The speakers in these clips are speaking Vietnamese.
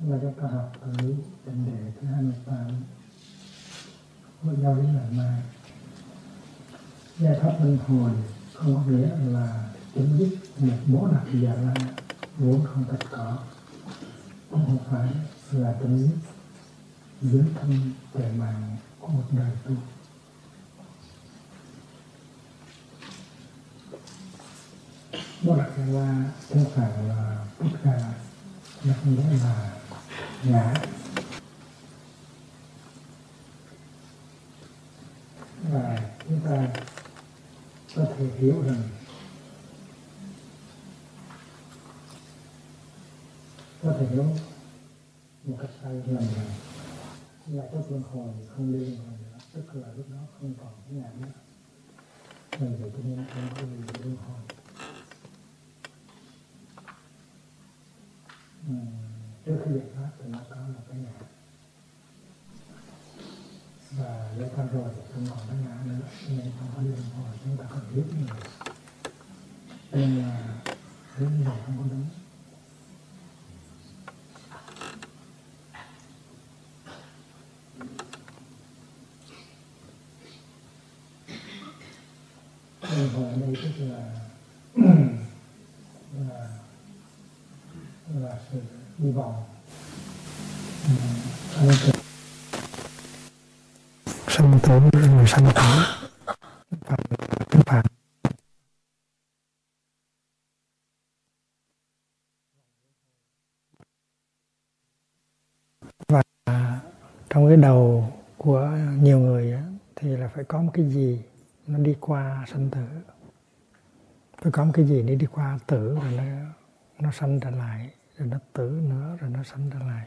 Và cho ta học tới vấn đề thứ 28 của giáo lý lần này. Giải thoát luân hồi không có nghĩa là chấm dứt một bó đặc giả la vốn không tất có, cũng không phải là chấm dứt dưới thân về mạng của một đời tu. Bó đặc giả la không phải là tất cả, nó không nghĩa là ngã. Và chúng ta có thể hiểu rằng một cách sai lầm rằng là có luân hồi không đi luân hồi nữa, tức là lúc đó không còn cái ngã nữa. Vì vậy cho nên không có gì để luân hồi. Trước khi giải thoát thì nó có một cái ngã, và giải thoát rồi thì không còn cái ngã nữa, nên không có luân hồi. Chúng ta không biết như vậy, nên là hướng này không có đúng. Luân hồi ở đây tức là sự đi vòng sanh tử, người sanh tử phạm và trong cái đầu của nhiều người thì là phải có một cái gì nó đi qua sanh tử, phải có một cái gì đi qua tử, rồi nó sanh trở lại, rồi nó tử nữa, rồi nó sanh trở lại.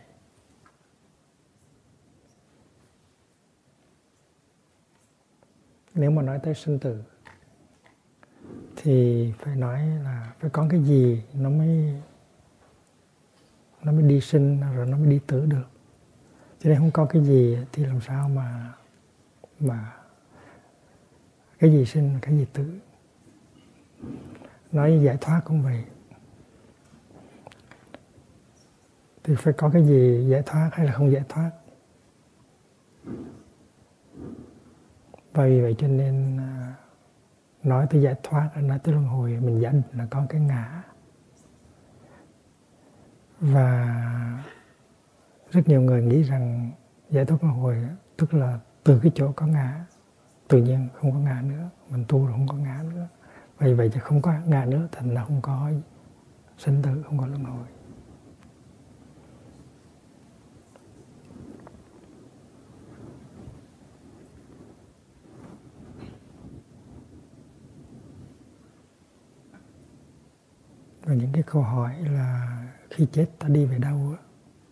Nếu mà nói tới sinh tử thì phải nói là phải có cái gì nó mới đi sinh rồi nó mới đi tử được. Cho nên không có cái gì thì làm sao mà cái gì sinh cái gì tử. Nói giải thoát cũng vậy, thì phải có cái gì giải thoát hay là không giải thoát. Và vì vậy cho nên nói tới giải thoát, nói tới luân hồi, mình giả định là có cái ngã. Và rất nhiều người nghĩ rằng giải thoát luân hồi tức là từ cái chỗ có ngã tự nhiên không có ngã nữa, mình tu rồi không có ngã nữa. Vì vậy thì không có ngã nữa, thành là không có sinh tử, không có luân hồi. Và những cái câu hỏi là khi chết ta đi về đâu á,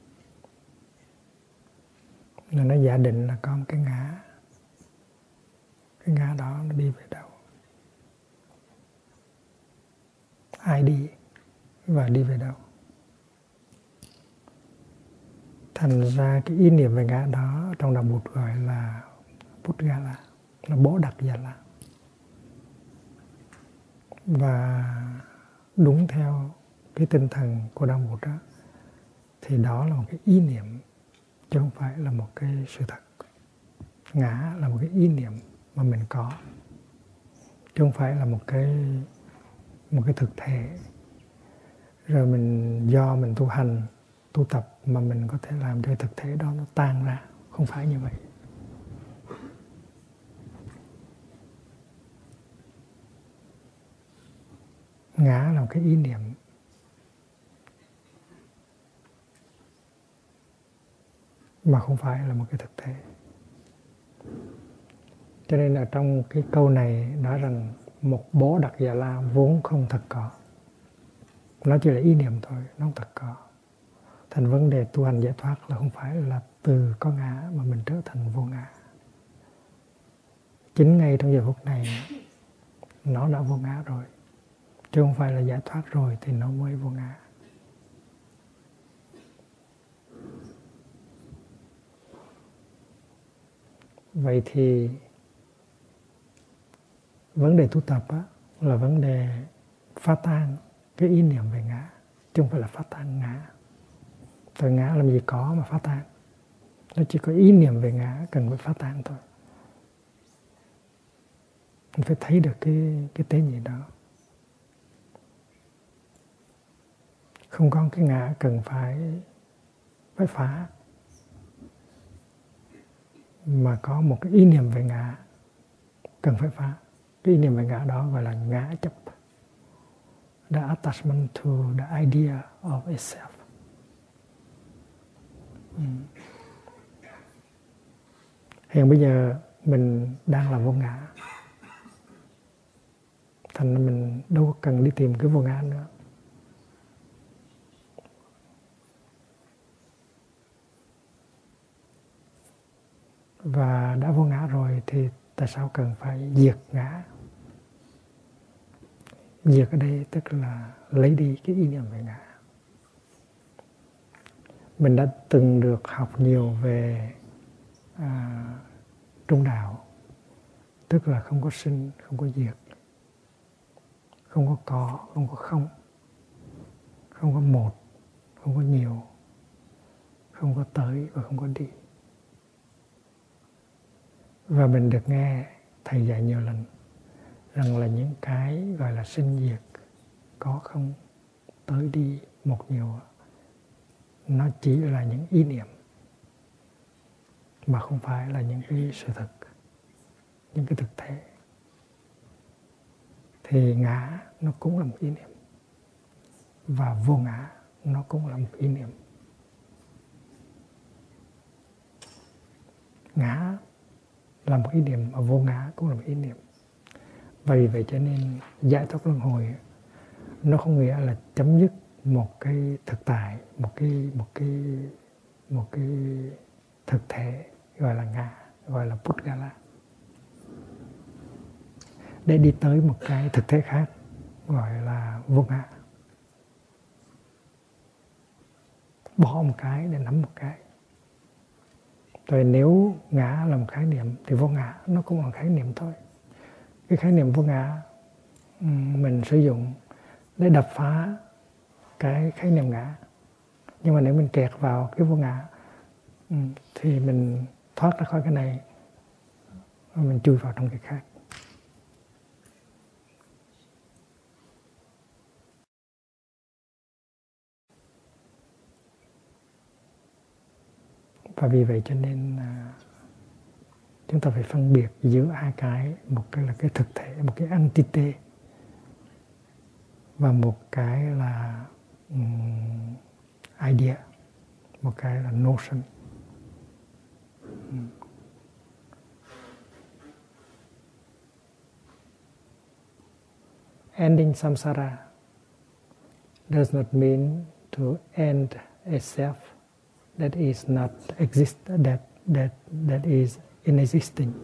là nó giả định là có một cái ngã. Cái ngã đó nó đi về đâu, ai đi và đi về đâu. Thành ra cái ý niệm về ngã đó trong đạo Bụt gọi là Bút Gà La, là bố đặc giả la. Và đúng theo cái tinh thần của đạo Bụt đó, thì đó là một cái ý niệm chứ không phải là một cái sự thật. Ngã là một cái ý niệm mà mình có, chứ không phải là một cái thực thể. Rồi mình do mình tu hành, tu tập mà mình có thể làm cho cái thực thể đó nó tan ra. Không phải như vậy. Ngã là một cái ý niệm. Mà không phải là một cái thực thể. Cho nên là trong cái câu này nói rằng một bố đặc giả la vốn không thật có. Nó chỉ là ý niệm thôi, nó không thật có. Thành vấn đề tu hành giải thoát là không phải là từ có ngã mà mình trở thành vô ngã. Chính ngay trong giờ phút này nó đã vô ngã rồi. Chứ không phải là giải thoát rồi thì nó mới vô ngã. Vậy thì vấn đề tu tập á, là vấn đề phá tan cái ý niệm về ngã, chứ không phải là phá tan ngã. Rồi ngã làm gì có mà phá tan. Nó chỉ có ý niệm về ngã cần phải phá tan thôi. Mình phải thấy được cái tế nhị đó. Không có cái ngã cần phải phá, mà có một cái ý niệm về ngã cần phải phá. Cái ý niệm về ngã đó gọi là ngã chấp, the attachment to the idea of itself. Hiện bây giờ mình đang là vô ngã, thành ra mình đâu có cần đi tìm cái vô ngã nữa. Và đã vô ngã rồi thì tại sao cần phải diệt ngã? Diệt ở đây tức là lấy đi cái ý niệm về ngã. Mình đã từng được học nhiều về trung đạo, tức là không có sinh, không có diệt, không có, không có không, không có một, không có nhiều, không có tới và không có đi. Và mình được nghe thầy dạy nhiều lần rằng là những cái gọi là sinh diệt, có không, tới đi, một nhiều, nó chỉ là những ý niệm mà không phải là những cái sự thật, những cái thực thể. Thì ngã nó cũng là một ý niệm, và vô ngã nó cũng là một ý niệm. Ngã là một ý niệm và vô ngã cũng là một ý niệm. Vì vậy cho nên giải thoát luân hồi nó không nghĩa là chấm dứt một cái thực tại, một cái thực thể gọi là ngã, gọi là Pudgala, để đi tới một cái thực thể khác gọi là vô ngã. Bỏ một cái để nắm một cái. Rồi nếu ngã là một khái niệm thì vô ngã nó cũng là một khái niệm thôi. Cái khái niệm vô ngã mình sử dụng để đập phá cái khái niệm ngã. Nhưng mà nếu mình kẹt vào cái vô ngã thì mình thoát ra khỏi cái này, mình chui vào trong cái khác. Và vì vậy cho nên chúng ta phải phân biệt giữa hai cái. Một cái là cái thực thể, một cái entity, và một cái là idea, một cái là notion. Ending samsara does not mean to end a self that is not exist, that is inexisting.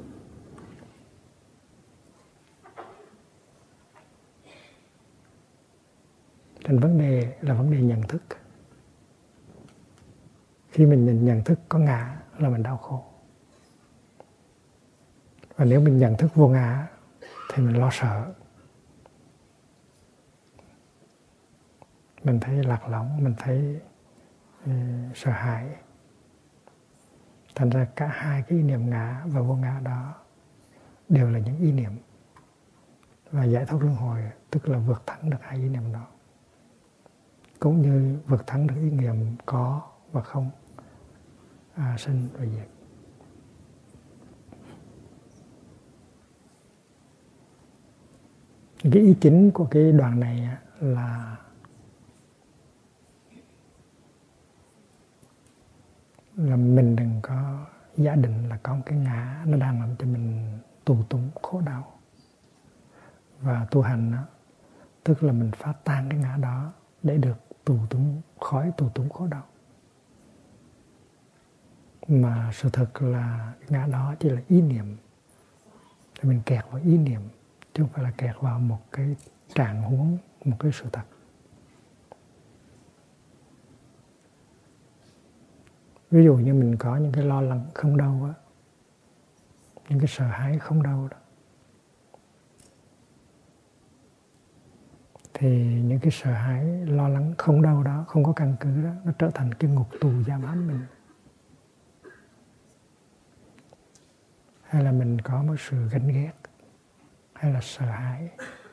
Thành vấn đề là vấn đề nhận thức. Khi mình nhận thức có ngã là mình đau khổ. Và nếu mình nhận thức vô ngã thì mình lo sợ. Mình thấy lạc lõng, mình thấy sợ hãi. Thành ra cả hai cái ý niệm ngã và vô ngã đó đều là những ý niệm. Và giải thoát luân hồi tức là vượt thắng được hai ý niệm đó. Cũng như vượt thắng được ý niệm có và không, sinh và diệt. Cái ý chính của cái đoạn này là mình đừng có giả định là có một cái ngã nó đang làm cho mình tù túng khổ đau. Và tu hành đó, tức là mình phá tan cái ngã đó để được khỏi tù túng khổ đau. Mà sự thật là cái ngã đó chỉ là ý niệm. Thì mình kẹt vào ý niệm, chứ không phải là kẹt vào một cái trạng huống, một cái sự thật. Ví dụ như mình có những cái lo lắng không đâu á, những cái sợ hãi không đâu đó, thì những cái sợ hãi, lo lắng không đâu đó, không có căn cứ đó, nó trở thành cái ngục tù giam hãm mình. Hay là mình có một sự ganh ghét, hay là sợ hãi,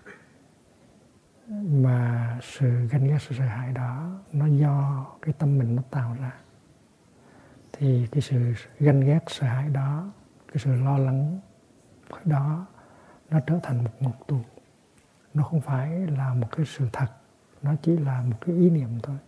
mà sự ganh ghét, sự sợ hãi đó nó do cái tâm mình nó tạo ra, thì cái sự ganh ghét, sợ hãi đó, cái sự lo lắng đó, nó trở thành một ngục tù. Nó không phải là một cái sự thật, nó chỉ là một cái ý niệm thôi.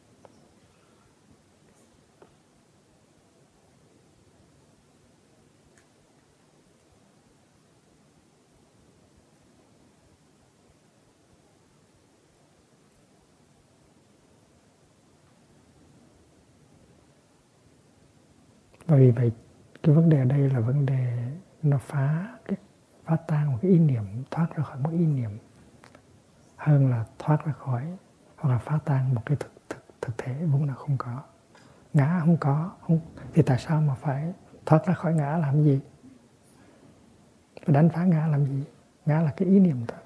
Và vì vậy cái vấn đề ở đây là vấn đề nó phá tan một cái ý niệm, thoát ra khỏi một ý niệm, hơn là thoát ra khỏi hoặc là phá tan một cái thực thể vốn là không có. Ngã không có, thì tại sao mà phải thoát ra khỏi ngã làm gì? Phải đánh phá ngã làm gì? Ngã là cái ý niệm thôi.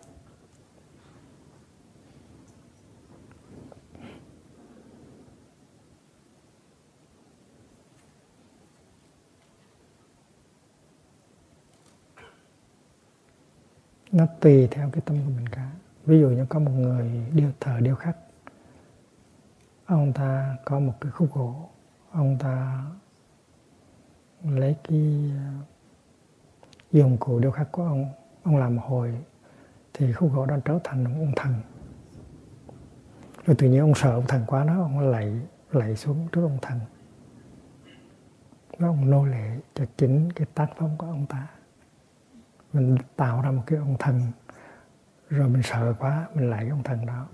Nó tùy theo cái tâm của mình cả. Ví dụ như có một người thợ điêu khắc, ông ta có một cái khúc gỗ, ông ta lấy cái dụng cụ điêu khắc của ông làm một hồi thì khúc gỗ đó trở thành một ông thần. Rồi tự nhiên ông sợ ông thần quá đó, ông lạy xuống trước ông thần, đó ông nô lệ cho chính cái tác phẩm của ông ta. Mình tạo ra một cái ông thần, rồi mình sợ quá, mình lại cái ông thần đó.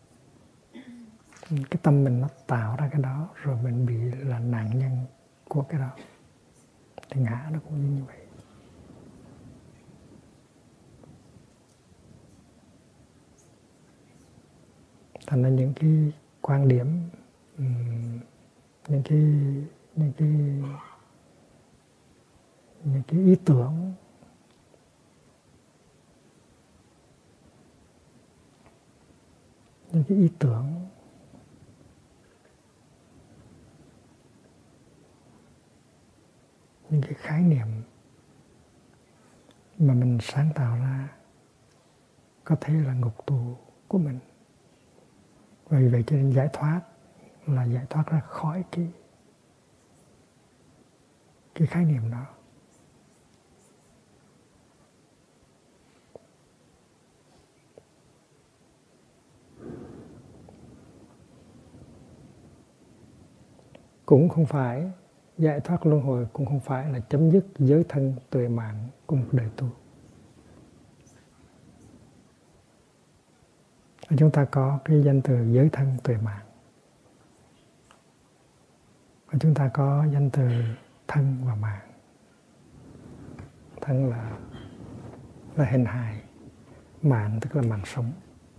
Cái tâm mình nó tạo ra cái đó, rồi mình bị là nạn nhân của cái đó. Thì ngã nó cũng như vậy. Thành ra những cái quan điểm, những cái ý tưởng, những cái khái niệm mà mình sáng tạo ra có thể là ngục tù của mình. Vì vậy cho nên giải thoát là giải thoát ra khỏi cái khái niệm đó. Cũng không phải giải thoát luân hồi, cũng không phải là chấm dứt giới thân tuệ mạng của một đời tu. Chúng ta có cái danh từ giới thân tuệ mạng, và chúng ta có danh từ thân và mạng. Thân là hình hài, mạng tức là mạng sống.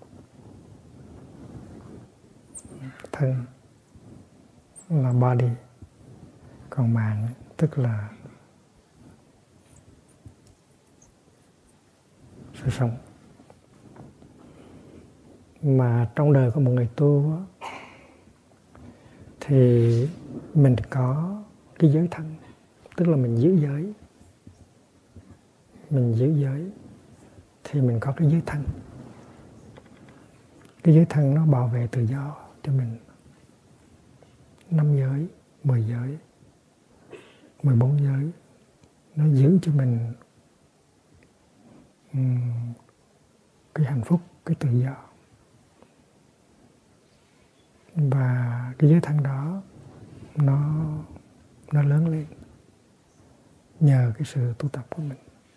Thân là body, còn mạng tức là sự sống. Mà trong đời của một người tu thì mình có cái giới thân, tức là mình giữ giới. Mình giữ giới thì mình có cái giới thân. Cái giới thân nó bảo vệ tự do cho mình. 5 giới, 10 giới, 14 giới, nó giữ cho mình cái hạnh phúc, cái tự do. Và cái giới thân đó nó lớn lên nhờ cái sự tu tập của mình.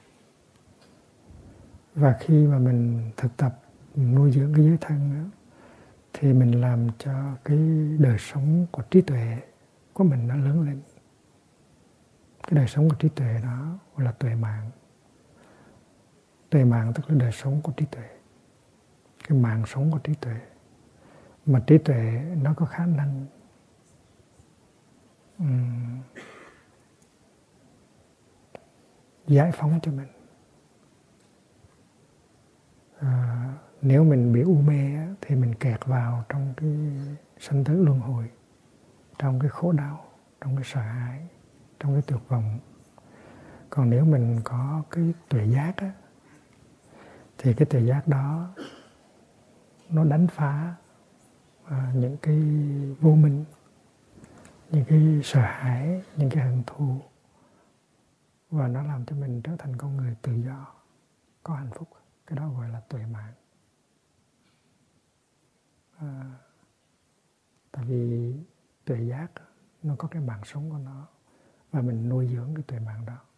Và khi mà mình thực tập, mình nuôi dưỡng cái giới thân đó, thì mình làm cho cái đời sống của trí tuệ của mình nó lớn lên. Cái đời sống của trí tuệ đó gọi là tuệ mạng. Tuệ mạng tức là đời sống của trí tuệ, cái mạng sống của trí tuệ. Mà trí tuệ nó có khả năng giải phóng cho mình, nếu mình bị u mê á, thì mình kẹt vào trong cái sanh tử luân hồi, trong cái khổ đau, trong cái sợ hãi, trong cái tuyệt vọng. Còn nếu mình có cái tuệ giác á, thì cái tuệ giác đó nó đánh phá những cái vô minh, những cái sợ hãi, những cái hận thù, và nó làm cho mình trở thành con người tự do, có hạnh phúc. Cái đó gọi là tuệ mạng. Tại vì tuệ giác nó có cái mạng sống của nó, và mình nuôi dưỡng cái tuệ mạng đó.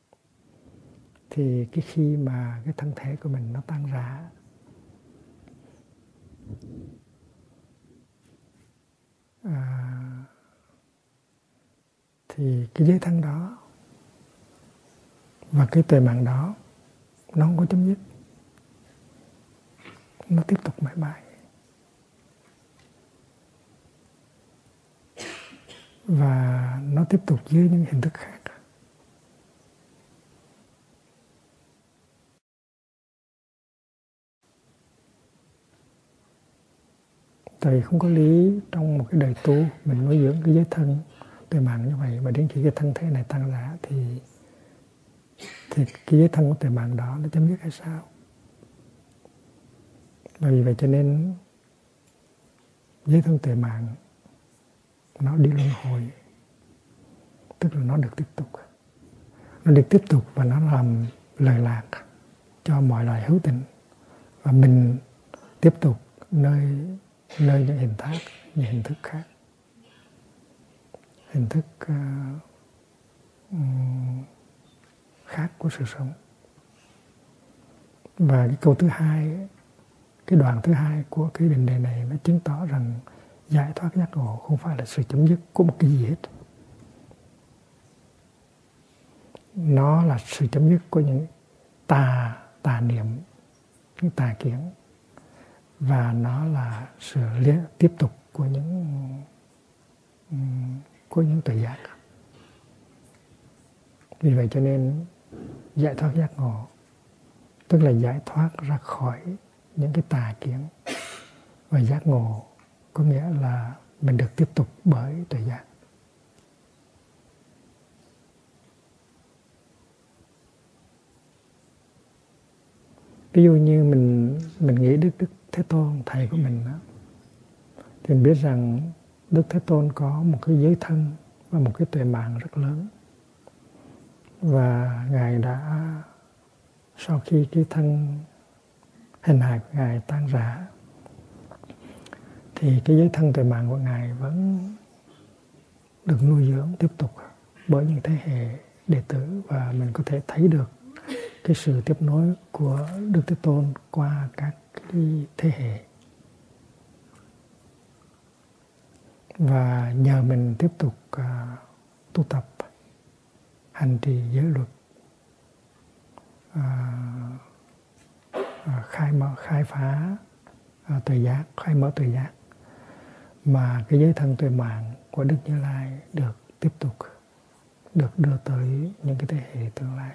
Thì cái khi mà cái thân thể của mình nó tan rã, thì cái giới thân đó và cái tuệ mạng đó nó không có chấm dứt, nó tiếp tục mãi mãi. Và nó tiếp tục dưới những hình thức khác. Tại vì không có lý trong một cái đời tu mình nuôi dưỡng cái giới thân tuệ mạng như vậy, mà đến khi cái thân thể này tan rã thì cái giới thân của tuệ mạng đó nó chấm dứt hay sao? Và vì vậy cho nên giới thân tuệ mạng nó đi luân hồi, tức là nó được tiếp tục. Nó được tiếp tục và nó làm lời lạc cho mọi loài hữu tình. Và mình tiếp tục nơi những hình thức khác. Hình thức khác của sự sống. Và cái câu thứ hai, cái đoạn thứ hai của cái định đề này nó chứng tỏ rằng giải thoát giác ngộ không phải là sự chấm dứt của một cái gì hết. Nó là sự chấm dứt của những tà niệm, những tà kiến, và nó là sự tiếp tục của những tuệ giác. Vì vậy cho nên giải thoát giác ngộ tức là giải thoát ra khỏi những cái tà kiến, và giác ngộ có nghĩa là mình được tiếp tục bởi tuệ giác. Ví dụ như mình nghĩ Đức Thế Tôn, thầy của mình đó, thì mình biết rằng Đức Thế Tôn có một cái giới thân và một cái tuệ mạng rất lớn. Và Ngài đã, sau khi cái thân hình hài của Ngài tan rã, thì cái giới thân tuệ mạng của Ngài vẫn được nuôi dưỡng tiếp tục bởi những thế hệ đệ tử, và mình có thể thấy được cái sự tiếp nối của Đức Thế Tôn qua các cái thế hệ. Và nhờ mình tiếp tục tu tập, hành trì giới luật, khai phá tuệ giác, khai mở tuệ giác, mà cái giới thân tuệ mạng của Đức Như Lai được tiếp tục, được đưa tới những cái thế hệ tương lai.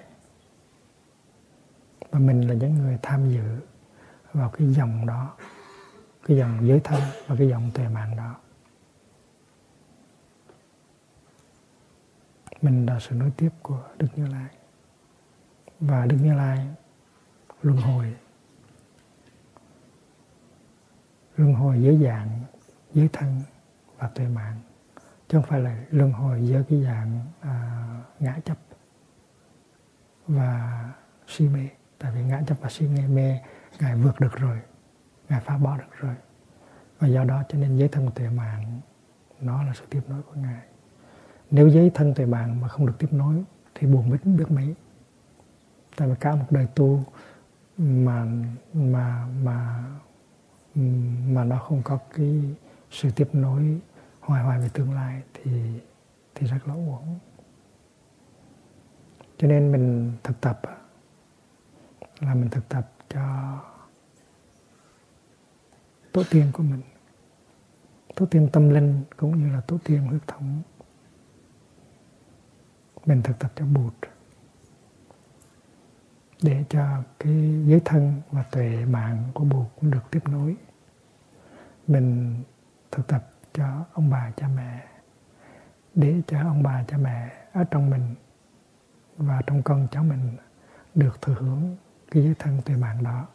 Và mình là những người tham dự vào cái dòng đó, cái dòng giới thân và cái dòng tuệ mạng đó. Mình là sự nối tiếp của Đức Như Lai. Và Đức Như Lai luân hồi dưới dạng giới thân và tuệ mạng, chứ không phải là luân hồi dưới cái dạng ngã chấp và si mê. Tại vì ngã chấp và si mê Ngài vượt được rồi, Ngài phá bỏ được rồi. Và do đó cho nên giới thân tuệ mạng nó là sự tiếp nối của Ngài. Nếu giới thân tuệ mạng mà không được tiếp nối thì buồn biết mấy. Tại vì cả một đời tu mà nó không có cái sự tiếp nối hoài về tương lai thì rất là uổng. Cho nên mình thực tập là mình thực tập cho tổ tiên của mình, tổ tiên tâm linh cũng như là tổ tiên huyết thống. Mình thực tập cho Bụt. để cho cái giới thân và tuệ mạng của Bụt cũng được tiếp nối. Mình thực tập cho ông bà cha mẹ, để cho ông bà cha mẹ ở trong mình và trong con cháu mình được thừa hưởng cái giới thân tuệ mạng đó.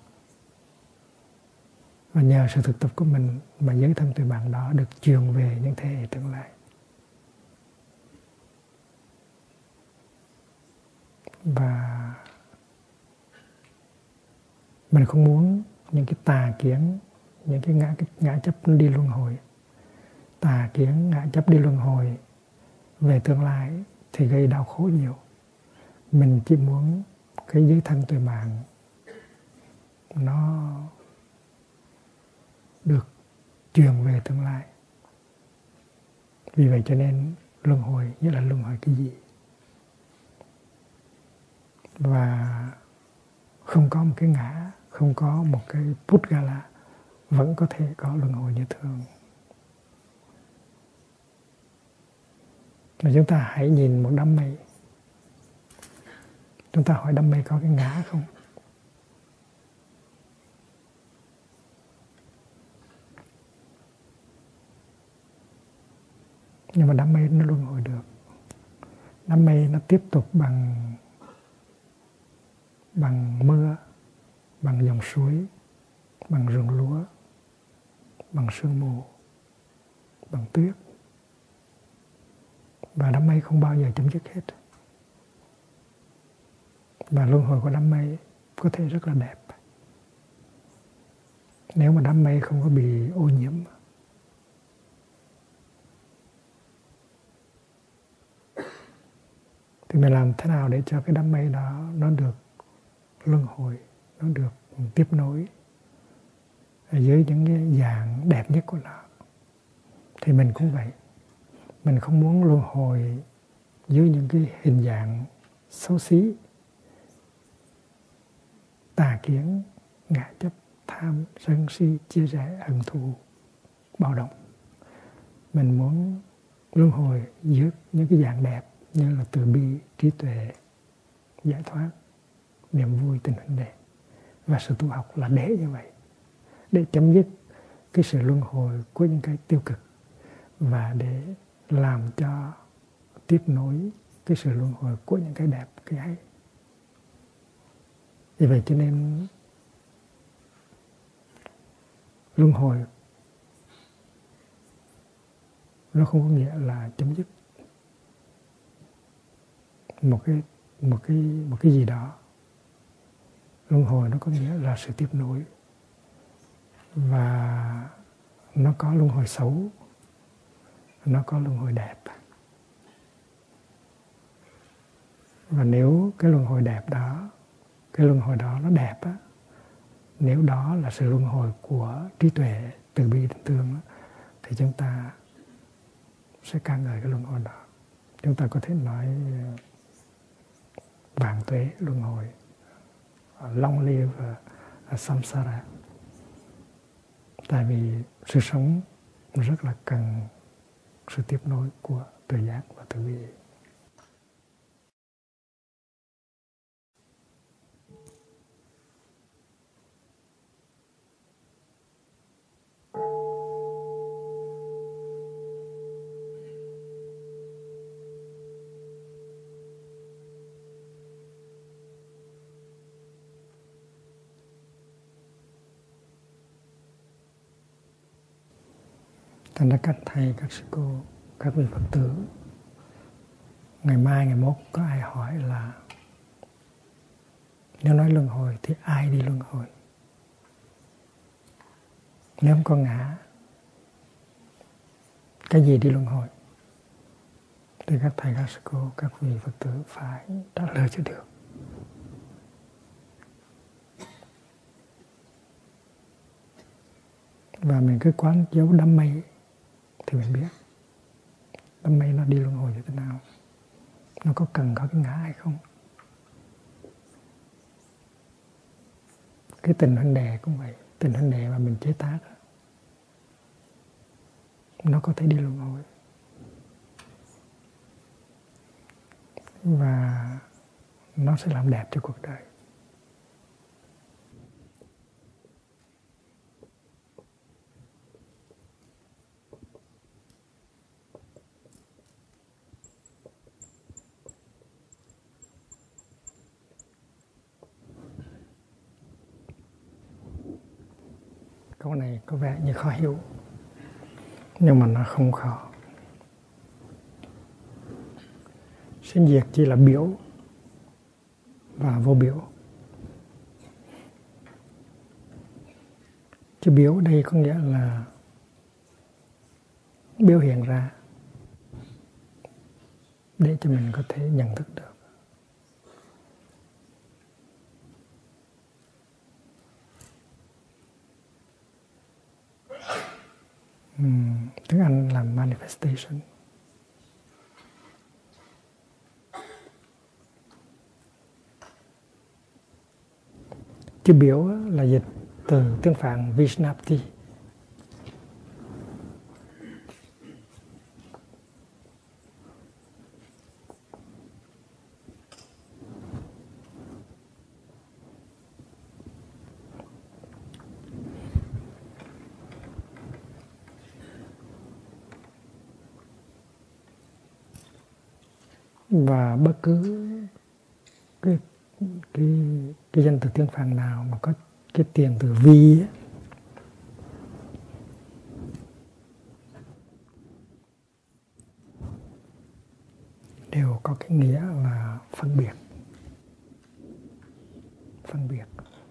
Và nhờ sự thực tập của mình mà giới thân tuệ mạng đó được truyền về những thế hệ tương lai. Và mình không muốn những cái tà kiến, những cái ngã chấp đi luân hồi. Tà kiến, ngã chấp đi luân hồi về tương lai thì gây đau khổ nhiều. Mình chỉ muốn cái giới thân tuệ mạng nó được truyền về tương lai. Vì vậy cho nên luân hồi nghĩa là luân hồi cái gì? Và không có một cái ngã, không có một cái Pudgala, vẫn có thể có luân hồi như thường. Mà chúng ta hãy nhìn một đám mây. Chúng ta hỏi đám mây có cái ngã không? Nhưng mà đám mây nó luân hồi được. Đám mây nó tiếp tục bằng mưa, bằng dòng suối, bằng rừng lúa, bằng sương mù, bằng tuyết. Và đám mây không bao giờ chấm dứt hết. Và luân hồi của đám mây có thể rất là đẹp. Nếu mà đám mây không có bị ô nhiễm. Thì mình làm thế nào để cho cái đám mây đó nó được luân hồi, nó được tiếp nối dưới những cái dạng đẹp nhất của nó. Thì mình cũng vậy. Mình không muốn luân hồi dưới những cái hình dạng xấu xí, tà kiến, ngã chấp, tham, sân si, chia rẽ, hận thù, bạo động. Mình muốn luân hồi dưới những cái dạng đẹp như là từ bi, trí tuệ, giải thoát, niềm vui, tình huynh đệ. Và sự tu học là để như vậy, để chấm dứt cái sự luân hồi của những cái tiêu cực và để làm cho tiếp nối cái sự luân hồi của những cái đẹp, cái hay. Vì vậy cho nên luân hồi nó không có nghĩa là chấm dứt một cái gì đó. Luân hồi nó có nghĩa là sự tiếp nối. Và nó có luân hồi xấu, nó có luân hồi đẹp. Và nếu cái luân hồi đẹp đó, cái luân hồi đó nó đẹp á, nếu đó là sự luân hồi của trí tuệ, từ bi, tình thương á, thì chúng ta sẽ ca ngợi cái luân hồi đó. Chúng ta có thể nói vạn tuế luân hồi, long live samsara. Tại vì sự sống rất là cần sự tiếp nối của tuệ giác và từ bi. Thành ra các thầy, các sư cô, các vị Phật tử, ngày mai, ngày mốt có ai hỏi là nếu nói luân hồi thì ai đi luân hồi? Nếu không có ngã, cái gì đi luân hồi? Thì các thầy, các sư cô, các vị Phật tử phải trả lời cho được. Và mình cứ quán dấu đám mây thì mình biết đám mây nó đi luân hồi như thế nào, nó có cần có cái ngã hay không. Cái tình huynh đệ cũng vậy, tình huynh đệ mà mình chế tác nó có thể đi luân hồi. Và nó sẽ làm đẹp cho cuộc đời. Câu này có vẻ như khó hiểu, nhưng mà nó không khó. Sinh diệt chỉ là biểu và vô biểu. Chữ biểu đây có nghĩa là biểu hiện ra để cho mình có thể nhận thức được. Tiếng Anh là manifestation. Chữ biểu là dịch từ tiếng Phạn Vishnapti. Và bất cứ cái danh từ tiếng Phạn nào mà có cái tiền từ vi ấy, đều có cái nghĩa là phân biệt. Phân biệt.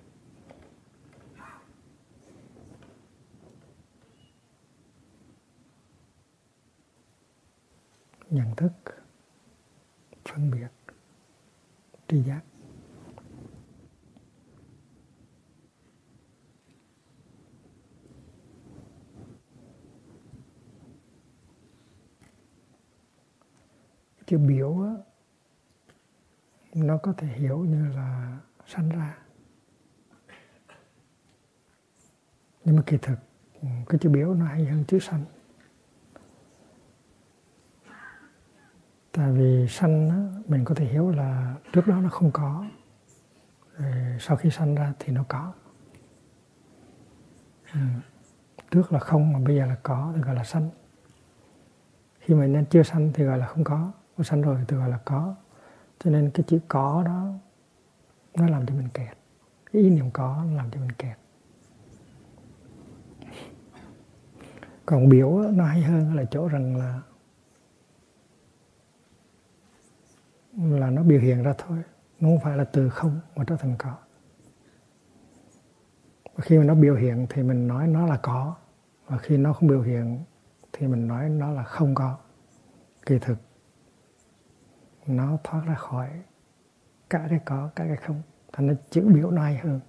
Nhận thức, phân biệt, tri giác. Chữ biểu á, nó có thể hiểu như là sanh ra, nhưng mà kỳ thực cái chữ biểu nó hay hơn chữ sanh. Tại vì sanh á, mình có thể hiểu là trước đó nó không có, rồi sau khi sanh ra thì nó có. Trước là không mà bây giờ là có thì gọi là sanh. Khi mà nên chưa sanh thì gọi là không có, sanh rồi thì gọi là có. Cho nên cái chữ có đó nó làm cho mình kẹt. Cái ý niệm có nó làm cho mình kẹt. Còn biểu nó hay hơn là chỗ rằng là nó biểu hiện ra thôi, nó không phải là từ không mà trở thành có. Và khi mà nó biểu hiện thì mình nói nó là có, và khi nó không biểu hiện thì mình nói nó là không có. Kỳ thực nó thoát ra khỏi cả cái có, cả cái không, thành ra chữ biểu nó hay hơn.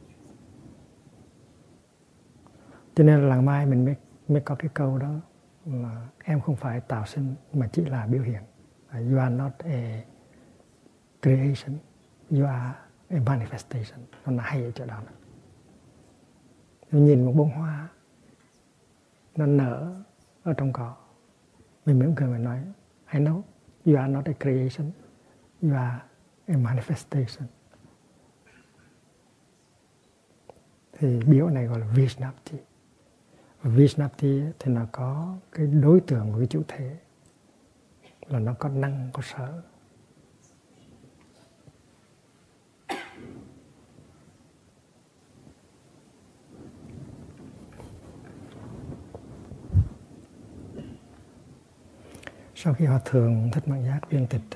Cho nên là Làng Mai mình mới có cái câu đó là em không phải tạo sinh mà chỉ là biểu hiện. You are not a creation, you are a manifestation. Nó hay ở chỗ đó. Nhìn một bông hoa nó nở ở trong cỏ, mình mỉm cười mình nói I know you are not a creation, you are a manifestation. Thì biểu này gọi là Vishnapti. Và Vishnapti thì nó có cái đối tượng của cái chủ thể, là nó có năng, có sở. Sau khi Hòa Thượng Thích Mạng Giác viên tịch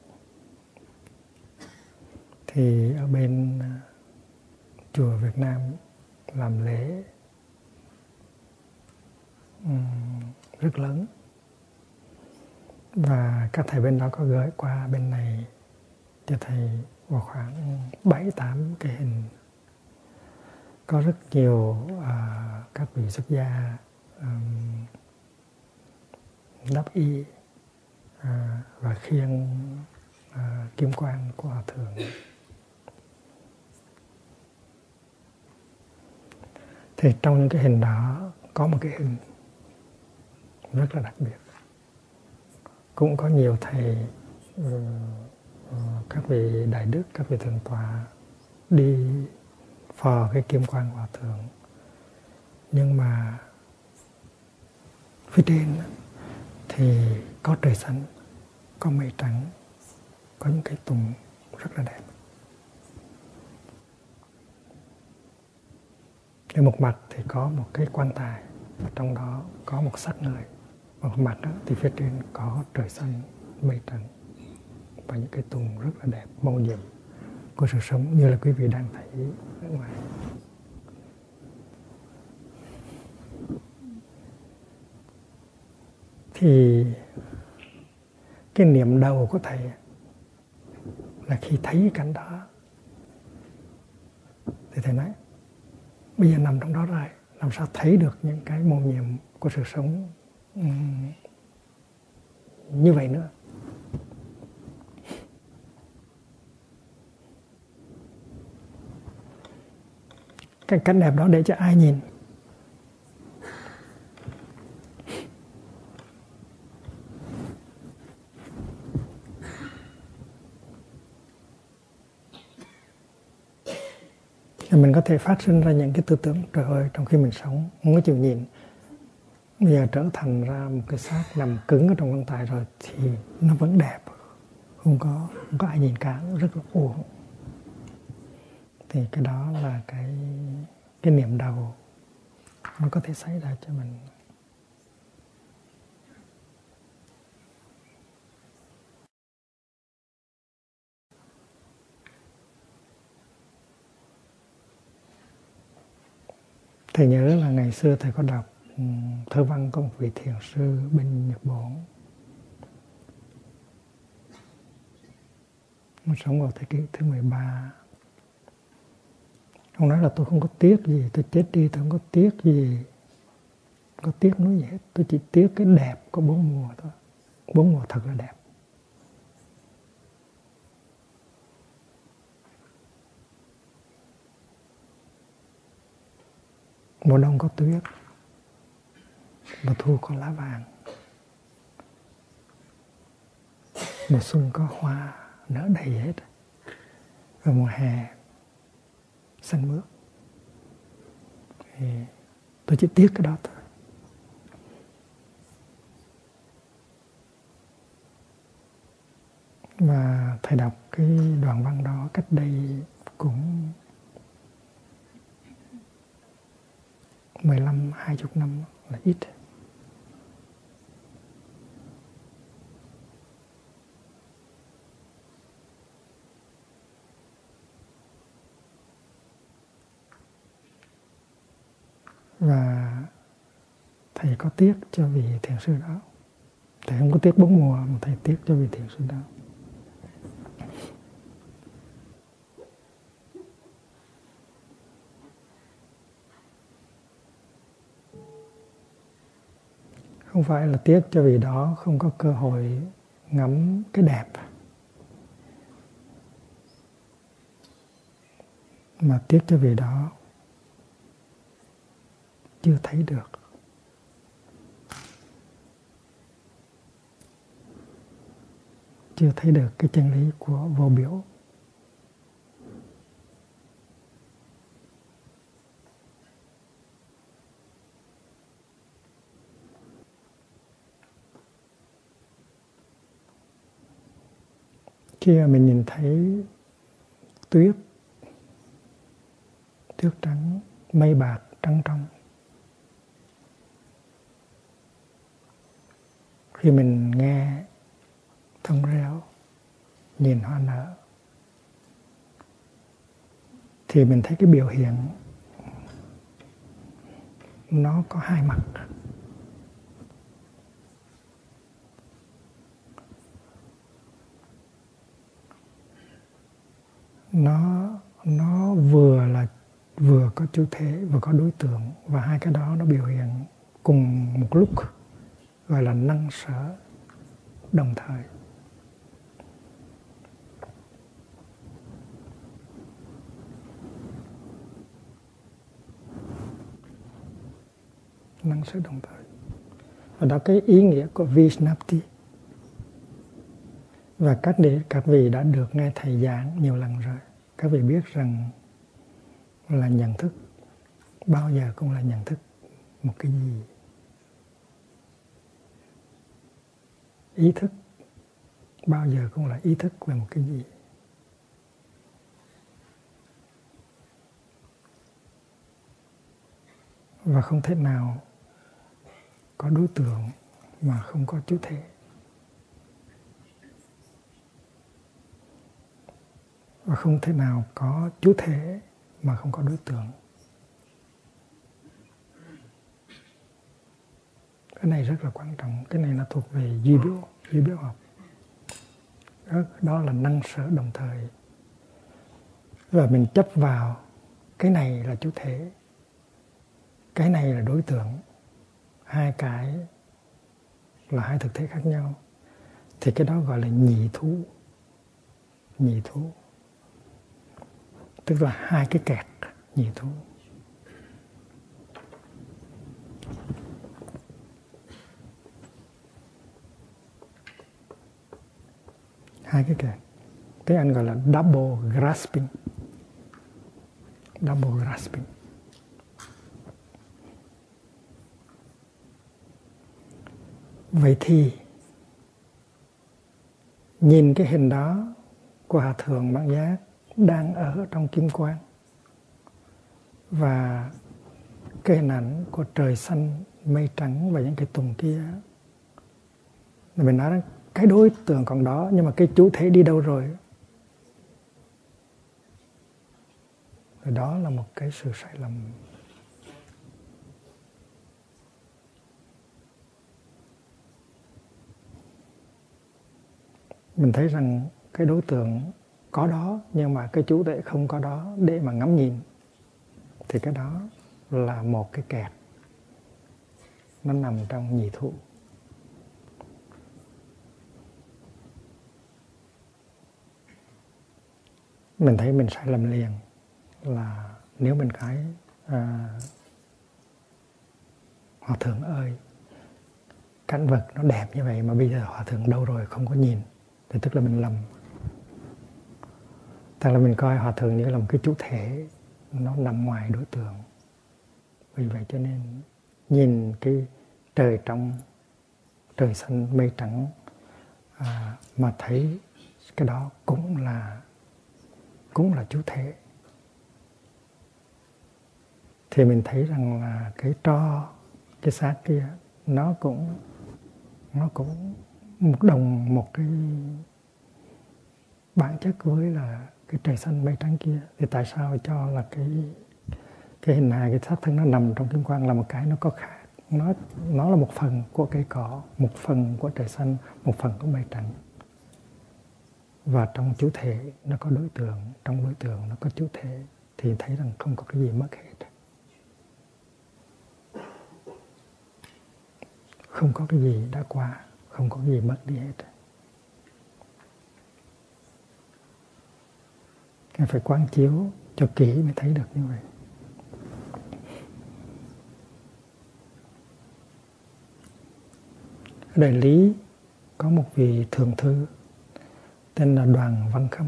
thì ở bên chùa Việt Nam làm lễ rất lớn, và các thầy bên đó có gửi qua bên này cho thầy vào khoảng 7-8 cái hình. Có rất nhiều các vị xuất gia đắp y và khiêng kim quan của Hòa Thượng. Thì trong những cái hình đó có một cái hình rất là đặc biệt. Cũng có nhiều thầy, các vị đại đức, các vị thượng tọa đi phò cái kim quan của Hòa Thượng. Nhưng mà phía trên thì có trời xanh, có mây trắng, có những cây tùng rất là đẹp. Thì một mặt thì có một cái quan tài, trong đó có một xác người. Một mặt đó, thì phía trên có trời xanh, mây trắng và những cái tùng rất là đẹp, màu nhiệm của sự sống như là quý vị đang thấy ở ngoài. Thì cái niệm đầu của thầy là khi thấy cái cảnh đó thì thầy nói bây giờ nằm trong đó rồi, làm sao thấy được những cái mầu nhiệm của sự sống như vậy nữa. Cái cảnh đẹp đó để cho ai nhìn? Thì mình có thể phát sinh ra những cái tư tưởng trời ơi, trong khi mình sống không có chịu nhìn, bây giờ trở thành ra một cái xác nằm cứng ở trong quan tài rồi thì nó vẫn đẹp, không có ai nhìn cả, rất là uổng. Thì cái đó là cái niệm đầu nó có thể xảy ra cho mình. Thầy nhớ là ngày xưa thầy có đọc thơ văn của một vị thiền sư bên Nhật Bản. Nó sống vào thế kỷ thứ 13. Ông nói là tôi không có tiếc gì, tôi chết đi tôi không có tiếc gì, không có tiếc nuối gì hết. Tôi chỉ tiếc cái đẹp của 4 mùa thôi. 4 mùa thật là đẹp. Mùa đông có tuyết, mùa thu có lá vàng, mùa xuân có hoa nở đầy hết, và mùa hè xanh mướt. Thì tôi chỉ tiếc cái đó thôi. Và thầy đọc cái đoạn văn đó cách đây cũng 15-20 năm là ít. Và thầy có tiếc cho vị thiền sư đó. Thầy không có tiếc 4 mùa mà thầy tiếc cho vị thiền sư đó. Không phải là tiếc cho vị đó không có cơ hội ngắm cái đẹp, mà tiếc cho vị đó chưa thấy được. Chưa thấy được cái chân lý của vô biểu. Khi mà mình nhìn thấy tuyết trắng, mây bạc trắng trong, khi mình nghe thông reo, nhìn hoa nở, thì mình thấy cái biểu hiện nó có hai mặt. Nó vừa có chủ thể, vừa có đối tượng, và hai cái đó nó biểu hiện cùng một lúc, gọi là năng sở đồng thời. Năng sở đồng thời. Và đó cái ý nghĩa của Vishnapti. Và các vị đã được nghe thầy giảng nhiều lần rồi. Các vị biết rằng là nhận thức bao giờ cũng là nhận thức một cái gì. Ý thức bao giờ cũng là ý thức về một cái gì. và không thể nào có đối tượng mà không có chủ thể. Và không thể nào có chủ thể mà không có đối tượng. Cái này rất là quan trọng. Cái này nó thuộc về duy biểu học. Đó là năng sở đồng thời. Và mình chấp vào cái này là chủ thể, cái này là đối tượng. Hai cái là hai thực thể khác nhau. Thì cái đó gọi là nhị thú. Nhị thú. Tức là hai cái kẹt nhị thú. Hai cái kẹt. Tiếng Anh gọi là double grasping. Double grasping. Vậy thì nhìn cái hình đó của Hòa Thượng Bát Giác đang ở trong kim quang, và cái hình ảnh của trời xanh mây trắng và những cái tùng kia, mình nói cái đối tượng còn đó, nhưng mà cái chủ thể đi đâu rồi? Thì đó là một cái sự sai lầm. Mình thấy rằng cái đối tượng có đó, nhưng mà cái chủ thể không có đó để mà ngắm nhìn, thì cái đó là một cái kẹt. Nó nằm trong nhị thụ. Mình thấy mình sai lầm liền là nếu mình cái Hòa Thượng ơi, cảnh vật nó đẹp như vậy mà bây giờ Hòa Thượng đâu rồi, không có nhìn, thì tức là mình lầm. Thật là mình coi Hòa Thượng như là một cái chủ thể, nó nằm ngoài đối tượng. Vì vậy cho nên nhìn cái trời trong, trời xanh mây trắng, mà thấy cái đó cũng là chủ thể, thì mình thấy rằng là cái tro, cái xác kia nó cũng một cái bản chất với là cái trời xanh mây trắng kia. Thì tại sao cho là cái hình hài, cái xác thân nó nằm trong kim quang là một cái nó có khác. Nó là một phần của cây cỏ, một phần của trời xanh, một phần của mây trắng. Và trong chủ thể nó có đối tượng, trong đối tượng nó có chủ thể, thì thấy rằng không có cái gì mất hết. Không có cái gì đã qua, không có cái gì mất đi hết. Cái phải quán chiếu cho kỹ mới thấy được như vậy. Ở Đại Lý có một vị thượng thư tên là Đoàn Văn Khâm.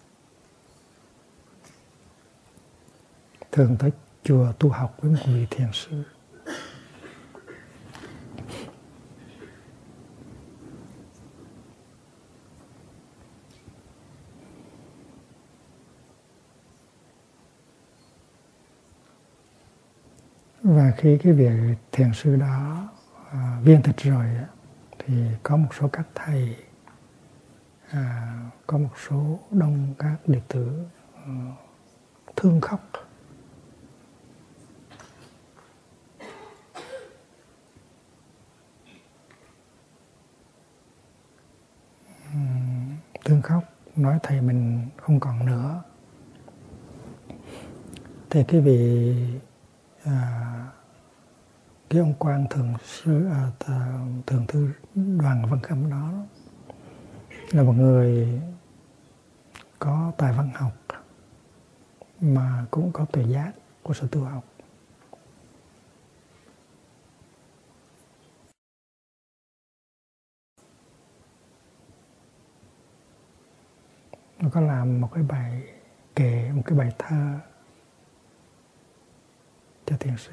Thường tới chùa tu học với một vị thiền sư. Và khi cái vị thiền sư đó viên tịch rồi, thì có một số các thầy, có một số đông các đệ tử thương khóc. Thương khóc, nói thầy mình không còn nữa. Thì cái vị cái ông quan thượng thư Đoàn Văn Khâm đó là một người có tài văn học mà cũng có tuệ giác của sự tu học. Nó có làm một cái bài kệ, một cái bài thơ cho thiền sư.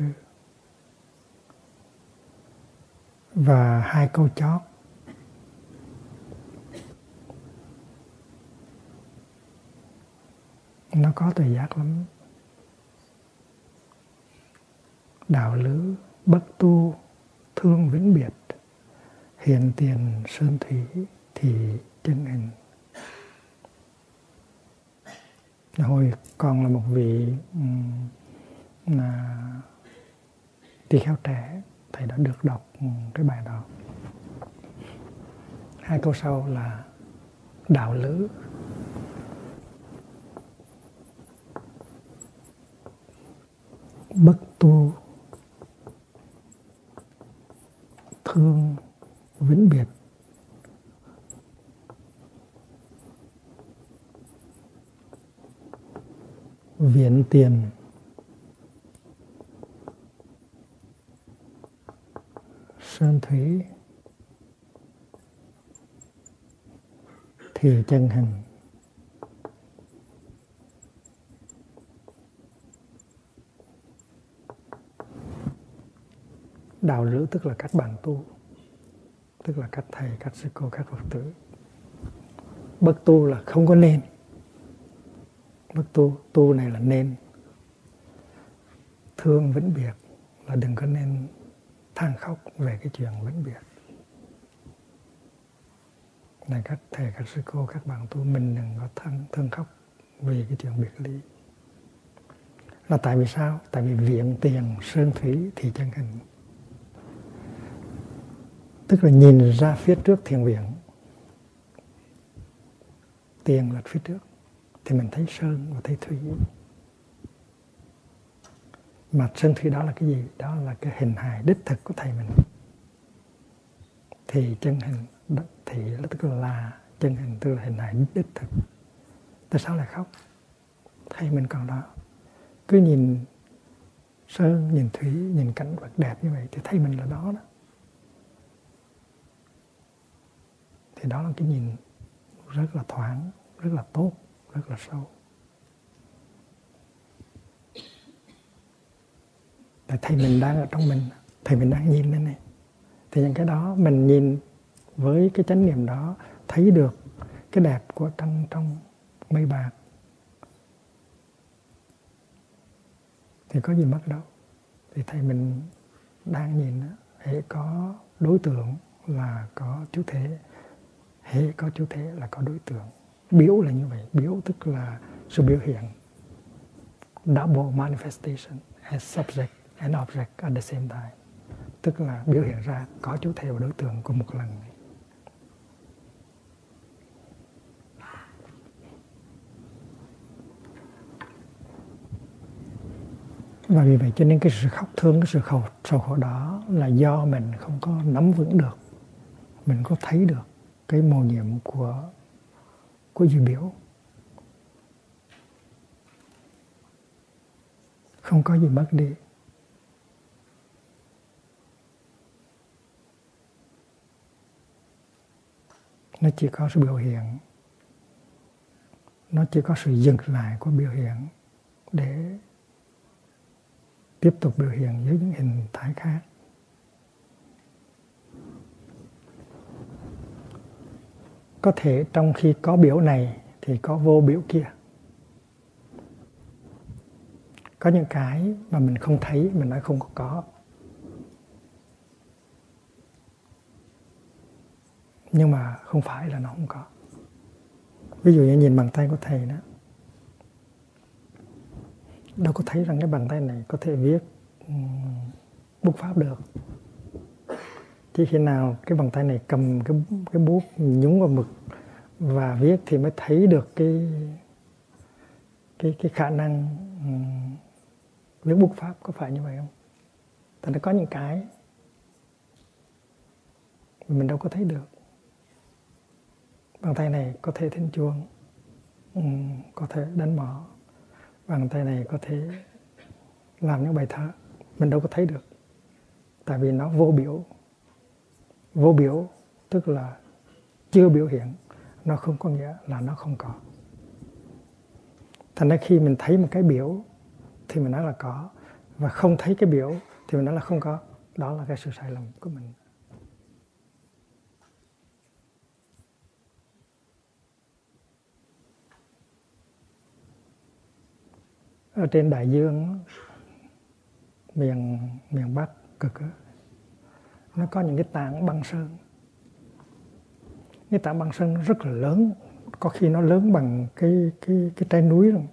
Và hai câu chót nó có tuệ giác lắm. đạo lữ bất tu thương vĩnh biệt, hiện tiền sơn thủy thì chân hình. Hồi còn là một vị tỳ kheo trẻ, thầy đã được đọc cái bài đó. Hai câu sau là đạo lữ bất tu thương vĩnh biệt, viện tiền sơn thủy thì chân hình. Đạo lữ tức là các bạn tu, tức là các thầy, các sư cô, các Phật tử. Bất tu là không có nên. Bất tu, tu này là nên. Thương vĩnh biệt là đừng có nên than khóc về cái chuyện vĩnh biệt. Này các thầy, các sư cô, các bạn tu, mình đừng có thương khóc vì cái chuyện biệt ly. Là tại vì sao? Tại vì viện tiền sơn thủy thì chân hình. Tức là nhìn ra phía trước thiền viện, tiền là phía trước, thì mình thấy sơn và thấy thủy. Mà sơn thủy đó là cái gì? Đó là cái hình hài đích thực của thầy mình. Thì chân hình, thì tức là chân hình, tức là hình hài đích thực. Tại sao lại khóc? Thầy mình còn đó. Cứ nhìn sơn, nhìn thủy, nhìn cảnh vật đẹp như vậy thì thầy mình là đó đó. Thì đó là cái nhìn rất là thoáng, rất là tốt, rất là sâu. Tại thầy mình đang ở trong mình, thầy mình đang nhìn lên này. Thì những cái đó mình nhìn với cái chánh niệm đó, thấy được cái đẹp của trăng trong mây bạc, thì có gì mất đâu. Thì thầy mình đang nhìn đó, hễ có đối tượng là có chủ thể, hễ có chủ thể là có đối tượng. Biểu là như vậy, biểu tức là sự biểu hiện. Double manifestation as subject and object at the same time. Tức là biểu hiện ra có chủ thể và đối tượng cùng một lần. Và vì vậy cho nên cái sự khóc thương, cái sự sầu khổ đó là do mình không có nắm vững được, mình có thấy được cái mầu nhiệm của duy biểu. Không có gì mất đi. Nó chỉ có sự biểu hiện, nó chỉ có sự dừng lại của biểu hiện để tiếp tục biểu hiện với những hình thái khác. Có thể trong khi có biểu này thì có vô biểu kia. Có những cái mà mình không thấy, mình nói không có. Nhưng mà không phải là nó không có. Ví dụ như nhìn bàn tay của thầy đó, đâu có thấy rằng cái bàn tay này có thể viết bút pháp được. Chỉ khi nào cái bàn tay này cầm cái bút nhúng vào mực và viết thì mới thấy được cái khả năng viết bút pháp, có phải như vậy không? Tại nó có những cái mình đâu có thấy được. Bàn tay này có thể thính chuông, có thể đánh mõ, bàn tay này có thể làm những bài thơ, mình đâu có thấy được. Tại vì nó vô biểu. Vô biểu tức là chưa biểu hiện, nó không có nghĩa là nó không có. Thành ra khi mình thấy một cái biểu thì mình nói là có, và không thấy cái biểu thì mình nói là không có. Đó là cái sự sai lầm của mình. Ở trên đại dương miền Bắc cực đó, nó có những cái tảng băng sơn. Cái tảng băng sơn rất là lớn, có khi nó lớn bằng cái trái núi rồi.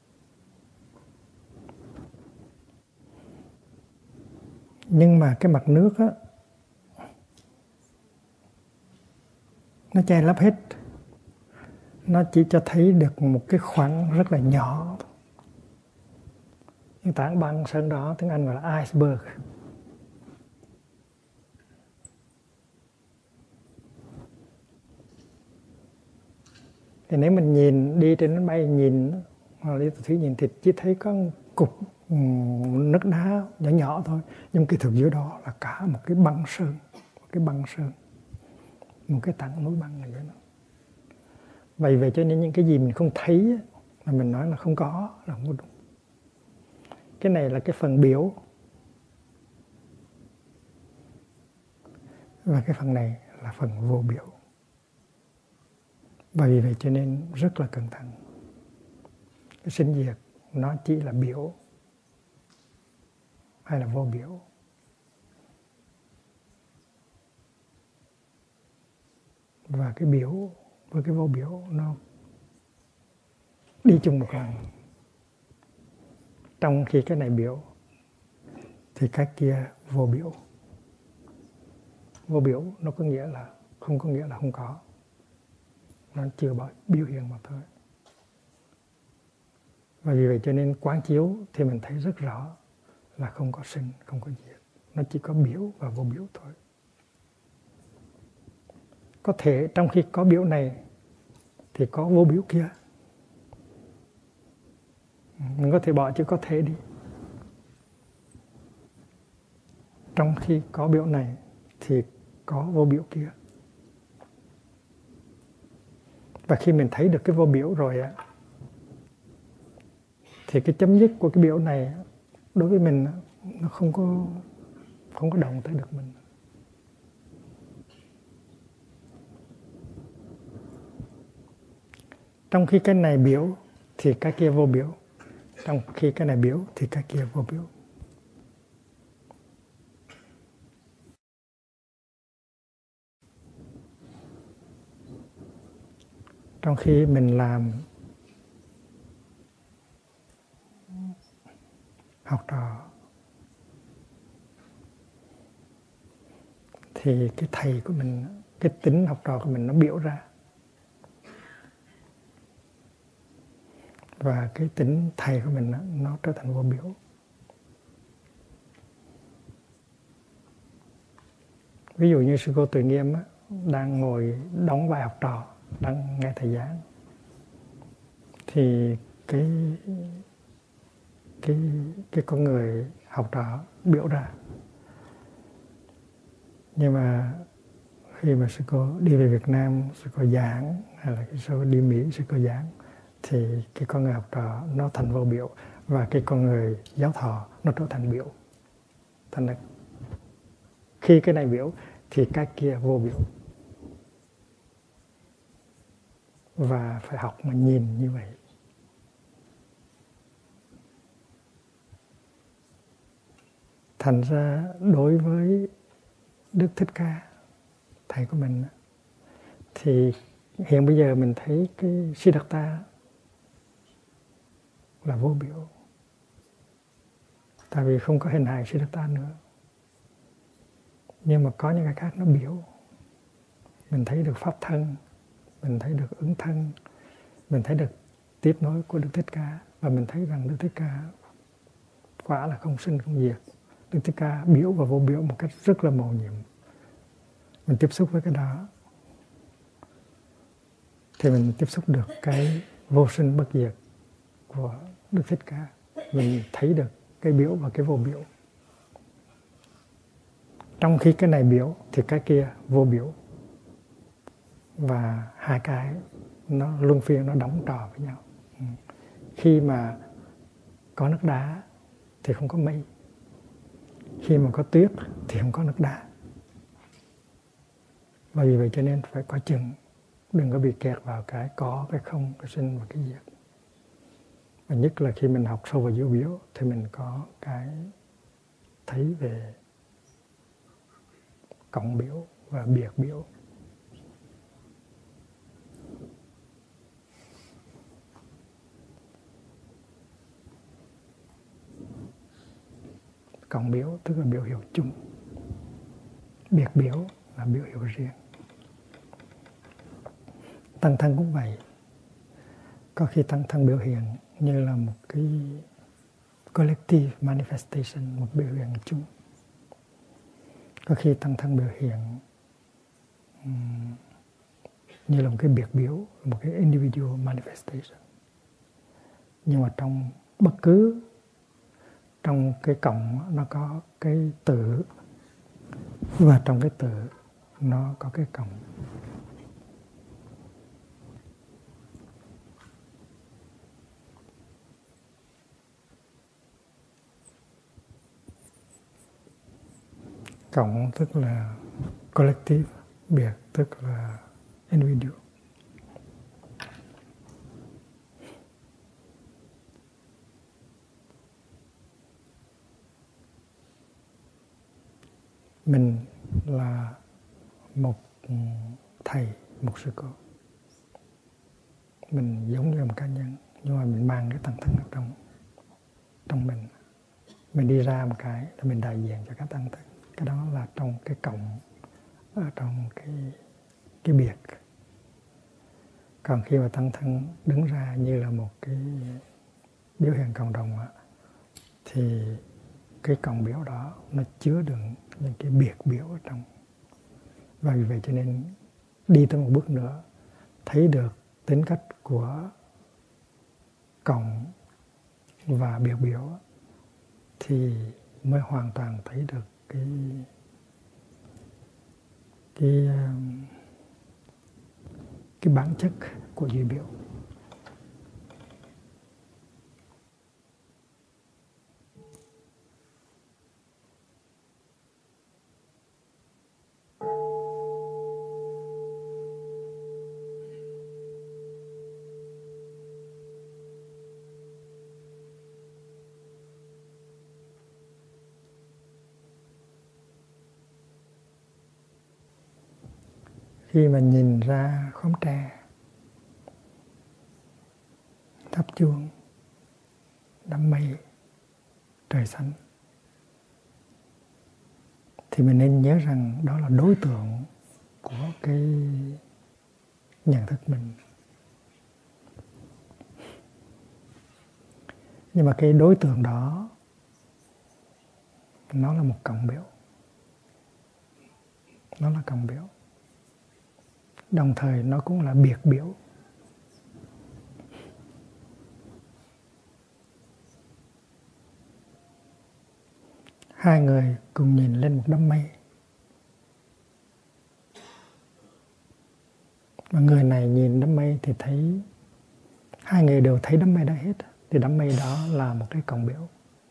Nhưng mà cái mặt nước á, nó che lấp hết. Nó chỉ cho thấy được một cái khoảng rất là nhỏ. Cái tảng băng sơn đó tiếng Anh gọi là iceberg. Thì nếu mình nhìn đi trên máy bay nhìn hoặc đi tàu thủy nhìn thì chỉ thấy có một cục nước đá nhỏ nhỏ thôi, nhưng cái thực dưới đó là cả một cái băng sơn, một cái tảng núi băng này vậy đó. Vậy cho nên những cái gì mình không thấy mà mình nói là không có là không đúng. Cái này là cái phần biểu, và cái phần này là phần vô biểu. Và vì vậy cho nên rất là cẩn thận. Cái sinh diệt nó chỉ là biểu hay là vô biểu. Và cái biểu với cái vô biểu nó đi chung một lần. Trong khi cái này biểu thì cái kia vô biểu. Vô biểu nó có nghĩa là không có nghĩa là không có. Nó chưa biểu hiện mà thôi. Và vì vậy cho nên quán chiếu thì mình thấy rất rõ là không có sinh, không có diệt. Nó chỉ có biểu và vô biểu thôi. Có thể trong khi có biểu này thì có vô biểu kia. Mình có thể bỏ chữ có thể đi. Trong khi có biểu này thì có vô biểu kia. Và khi mình thấy được cái vô biểu rồi á, thì cái chấm dứt của cái biểu này đối với mình nó không có động tới được mình. Trong khi cái này biểu thì cái kia vô biểu. Trong khi cái này biểu thì cái kia vô biểu. Trong khi mình làm học trò thì cái thầy của mình, cái tính học trò của mình nó biểu ra. Và cái tính thầy của mình nó trở thành vô biểu. Ví dụ như sư cô Tuệ Nghiêm đang ngồi đóng vai học trò, đang nghe thầy giảng, thì cái con người học trò biểu ra. Nhưng mà khi mà sư cô đi về Việt Nam, sư cô giảng, hay là sư cô đi Mỹ, sư cô giảng, thì cái con người học trò nó thành vô biểu, và cái con người giáo thọ nó trở thành biểu. Thành ra khi cái này biểu thì cái kia vô biểu. Và phải học mà nhìn như vậy. Thành ra đối với Đức Thích Ca, thầy của mình, thì hiện bây giờ mình thấy cái Siddhartha là vô biểu. Tại vì không có hình hài Siddhartha nữa. Nhưng mà có những cái khác nó biểu. Mình thấy được pháp thân, mình thấy được ứng thân, mình thấy được tiếp nối của Đức Thích Ca, và mình thấy rằng Đức Thích Ca quả là không sinh không diệt. Đức Thích Ca biểu và vô biểu một cách rất là mầu nhiệm. Mình tiếp xúc với cái đó thì mình tiếp xúc được cái vô sinh bất diệt của Đức Thích Ca. Mình thấy được cái biểu và cái vô biểu. Trong khi cái này biểu thì cái kia vô biểu. Và hai cái nó luân phiên, nó đóng trò với nhau. Khi mà có nước đá thì không có mây. Khi mà có tuyết thì không có nước đá. Và vì vậy cho nên phải có chừng, đừng có bị kẹt vào cái có, cái không, cái sinh và cái diệt. Và nhất là khi mình học sâu vào vô biểu thì mình có cái thấy về cộng biểu và biệt biểu. Cộng biểu tức là biểu hiệu chung, biệt biểu là biểu hiệu riêng. Tăng thân cũng vậy. Có khi tăng thân biểu hiện như là một cái collective manifestation, một biểu hiện chung. Có khi tăng thân biểu hiện như là một cái biệt biểu, một cái individual manifestation. Nhưng mà trong bất cứ trong cái cộng nó có cái tử, và trong cái tử nó có cái cộng. Cộng tức là collective, biệt tức là individual. Mình là một thầy, một sư cô. Mình giống như một cá nhân, nhưng mà mình mang cái tăng thân ở trong mình. Mình đi ra một cái là mình đại diện cho các tăng thân. Cái đó là trong cái cộng, ở trong cái biệt. Còn khi mà tăng thân đứng ra như là một cái biểu hiện cộng đồng thì cái cộng biểu đó nó chứa đựng những cái biệt biểu ở trong. Và vì vậy cho nên đi tới một bước nữa, thấy được tính cách của cộng và biệt biểu thì mới hoàn toàn thấy được cái bản chất của duy biểu. Khi mà nhìn ra khóm tre, tháp chuông, đám mây, trời xanh, thì mình nên nhớ rằng đó là đối tượng của cái nhận thức mình. Nhưng mà cái đối tượng đó nó là một cộng biểu. Nó là cộng biểu. Đồng thời nó cũng là biệt biểu. Hai người cùng nhìn lên một đám mây. Và người này nhìn đám mây thì thấy, hai người đều thấy đám mây đó hết. Thì đám mây đó là một cái cộng biểu.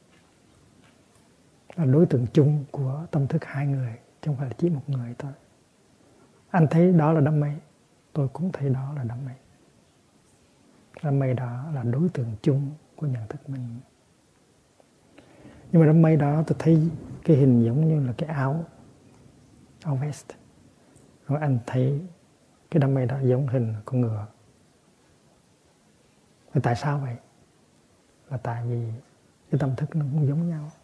Là đối tượng chung của tâm thức hai người, chứ không phải là chỉ một người thôi. Anh thấy đó là đám mây, tôi cũng thấy đó là đám mây. Đám mây đó là đối tượng chung của nhận thức mình. Nhưng mà đám mây đó tôi thấy cái hình giống như là cái áo vest. Rồi anh thấy cái đám mây đó giống hình con ngựa. Và tại sao vậy? Là tại vì cái tâm thức nó cũng giống nhau.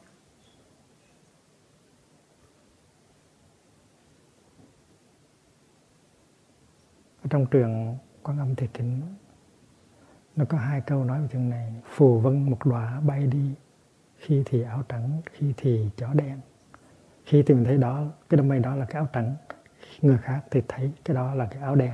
Ở trong truyện Quan Âm Thị Kính nó có hai câu nói về chuyện này. Phù vân một đóa bay đi, khi thì áo trắng, khi thì chó đen. Khi thì mình thấy đó, cái đám mây đó là cái áo trắng, người khác thì thấy cái đó là cái áo đen.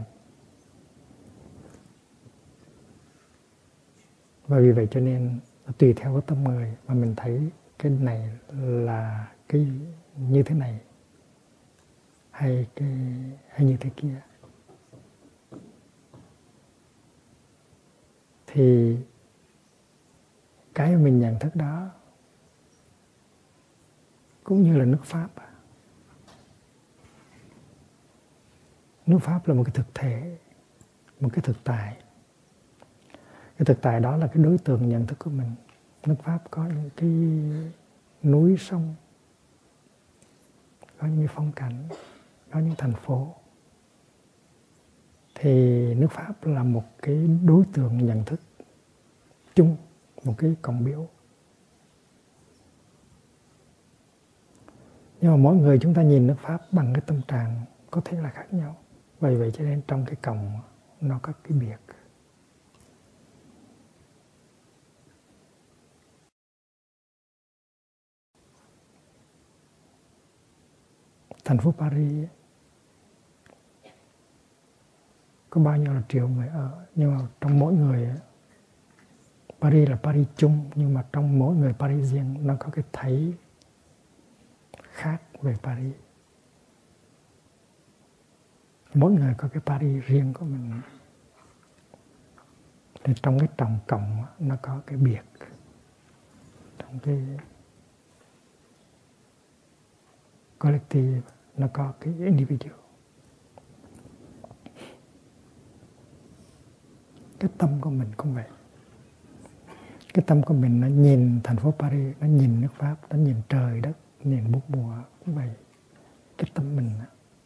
Và vì vậy cho nên tùy theo cái tâm người mà mình thấy cái này là cái như thế này hay như thế kia. Thì cái mình nhận thức đó cũng như là nước Pháp. Nước Pháp là một cái thực thể, một cái thực tại. Cái thực tại đó là cái đối tượng nhận thức của mình. Nước Pháp có những cái núi sông, có những cái phong cảnh, có những thành phố, thì nước Pháp là một cái đối tượng nhận thức chung, một cái cộng biểu. Nhưng mà mỗi người chúng ta nhìn nước Pháp bằng cái tâm trạng có thể là khác nhau. Vì vậy cho nên trong cái cổng nó có cái biệt. Thành phố Paris có bao nhiêu là triệu người ở, nhưng mà trong mỗi người, Paris là Paris chung, nhưng mà trong mỗi người Parisien nó có cái thấy khác về Paris. Mỗi người có cái Paris riêng của mình. Thì trong cái tổng cộng nó có cái biệt, trong cái collective nó có cái individual. Cái tâm của mình cũng vậy. Cái tâm của mình nó nhìn thành phố Paris, nó nhìn nước Pháp, nó nhìn trời đất, nhìn bốn mùa cũng vậy. Cái tâm mình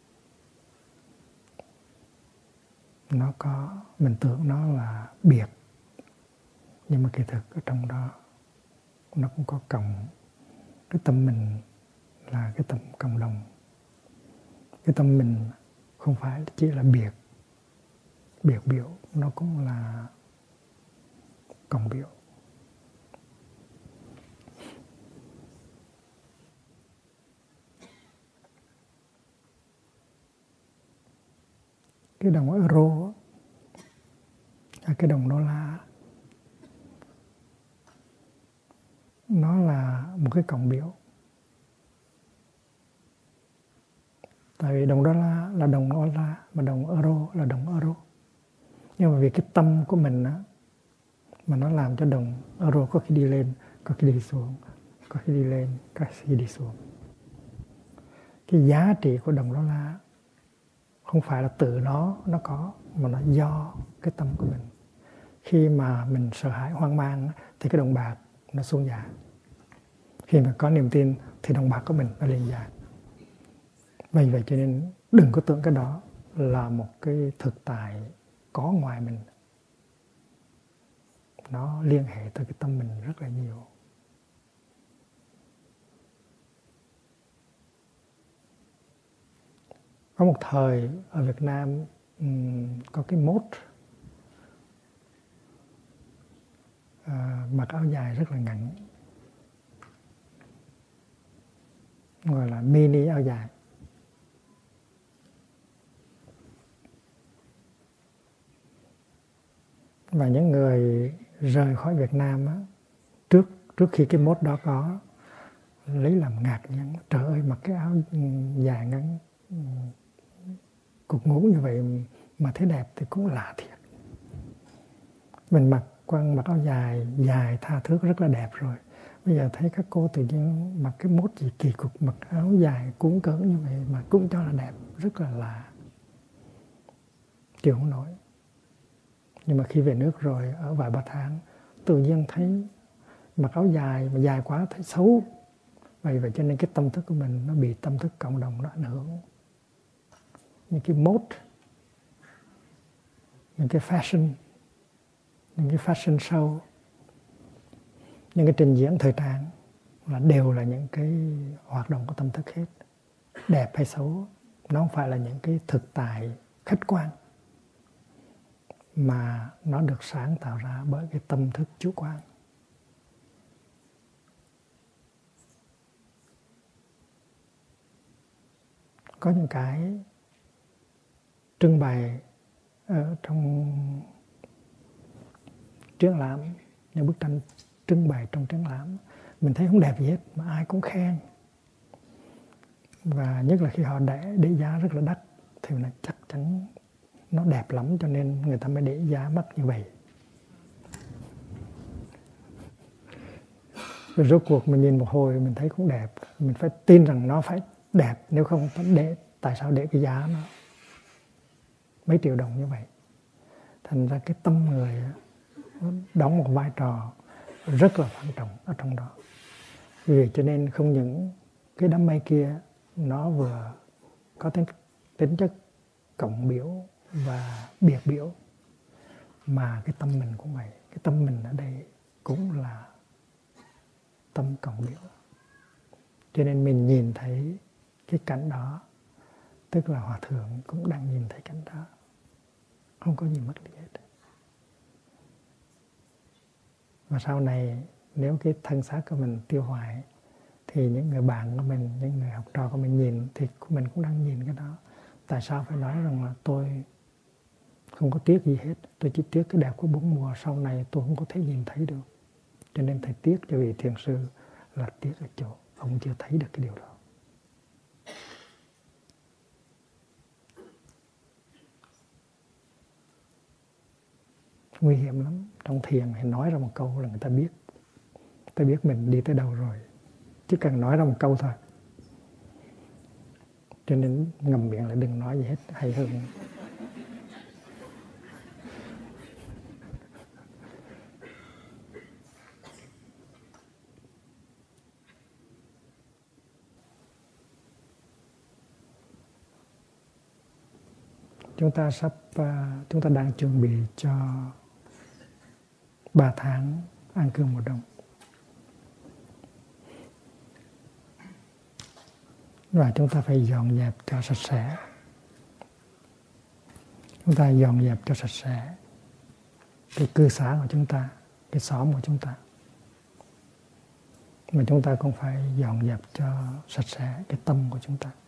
nó có, mình tưởng nó là biệt, nhưng mà kỳ thực ở trong đó nó cũng có cộng. Cái tâm mình là cái tâm cộng đồng. Cái tâm mình không phải chỉ là biệt biểu, nó cũng là cộng biểu. Cái đồng euro, cái đồng đô la, nó là một cái cộng biểu. Tại vì đồng đô la là đồng đô la, mà đồng euro là đồng euro. Nhưng mà vì cái tâm của mình á, mà nó làm cho đồng euro có khi đi lên, có khi đi xuống, có khi đi lên, có khi đi xuống. Cái giá trị của đồng đô la không phải là từ nó có, mà nó do cái tâm của mình. Khi mà mình sợ hãi hoang mang thì cái đồng bạc nó xuống giá. Khi mà có niềm tin thì đồng bạc của mình nó lên giá. Vì vậy cho nên đừng có tưởng cái đó là một cái thực tại có ngoài mình. Nó liên hệ tới cái tâm mình rất là nhiều. Có một thời ở Việt Nam có cái mốt mặc áo dài rất là ngắn, gọi là mini áo dài. Và những người rời khỏi Việt Nam á, trước khi cái mốt đó có, lấy làm ngạc nhiên. Trời ơi, mặc cái áo dài ngắn cục ngủ như vậy mà thấy đẹp thì cũng lạ thiệt. Mình mặc áo dài tha thước rất là đẹp rồi. Bây giờ thấy các cô tự nhiên mặc cái mốt gì kỳ cục, mặc áo dài cuốn cỡn như vậy mà cũng cho là đẹp, rất là lạ. Chịu không nổi. Nhưng mà khi về nước rồi, ở vài ba tháng, tự nhiên thấy mặc áo dài mà dài quá thấy xấu. Vậy cho nên cái tâm thức của mình nó bị tâm thức cộng đồng nó ảnh hưởng. Những cái mốt, những cái fashion show, những cái trình diễn thời trang là đều là những cái hoạt động của tâm thức hết. Đẹp hay xấu, nó không phải là những cái thực tại khách quan, mà nó được sáng tạo ra bởi cái tâm thức chủ quan. Có những cái trưng bày ở trong triển lãm, những bức tranh trưng bày trong triển lãm, mình thấy không đẹp gì hết mà ai cũng khen. Và nhất là khi họ để giá rất là đắt thì là chắc chắn nó đẹp lắm, cho nên người ta mới để giá mắc như vậy. Rồi rốt cuộc mình nhìn một hồi mình thấy cũng đẹp, mình phải tin rằng nó phải đẹp, nếu không tại sao để cái giá nó mấy triệu đồng như vậy. Thành ra cái tâm người nó đóng một vai trò rất là quan trọng ở trong đó. Vì vậy cho nên không những cái đám mây kia nó vừa có tính chất cộng biểu và biệt biểu, mà cái tâm mình cũng vậy. Cái tâm mình ở đây cũng là tâm cộng biểu. Cho nên mình nhìn thấy cái cảnh đó, tức là Hòa Thượng cũng đang nhìn thấy cảnh đó, không có gì mất đi hết. Và sau này nếu cái thân xác của mình tiêu hoại thì những người bạn của mình, những người học trò của mình nhìn thì mình cũng đang nhìn cái đó. Tại sao phải nói rằng là tôi không có tiếc gì hết, tôi chỉ tiếc cái đẹp của bốn mùa, sau này tôi không có thể nhìn thấy được. Cho nên thầy tiếc cho vị thiền sư là tiếc ở chỗ ông chưa thấy được cái điều đó. Nguy hiểm lắm. Trong thiền thì nói ra một câu là người ta biết mình đi tới đâu rồi, chỉ cần nói ra một câu thôi. Cho nên ngậm miệng lại đừng nói gì hết, hay hơn. Chúng ta đang chuẩn bị cho 3 tháng an cư mùa đông. Và chúng ta phải dọn dẹp cho sạch sẽ. Chúng ta dọn dẹp cho sạch sẽ cái cư xá của chúng ta, cái xóm của chúng ta. Mà chúng ta cũng phải dọn dẹp cho sạch sẽ cái tâm của chúng ta.